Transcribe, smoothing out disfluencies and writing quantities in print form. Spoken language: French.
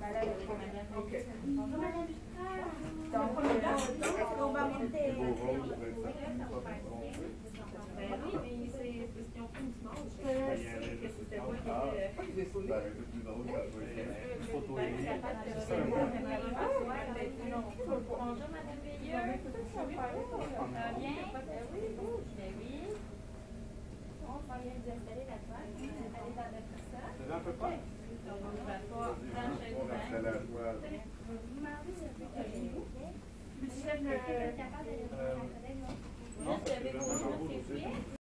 Ok. Bonjour, Madame Picard. Donc, est-ce qu'on va monter? Oui, mais ils ont pris une dimanche. Je sais que c'était moi qui J'ai sauvé. Bonjour, Madame Veilleux. Ça va bien? Ben oui. On va bien vous installer là-bas. Aller dans notre salle. C'est un peu pas? Donc, on va pas franchir On va le installer à toi. Vous êtes capable de répondre à la collègue, non? Non, Juste lever vos genoux, s'il vous plaît.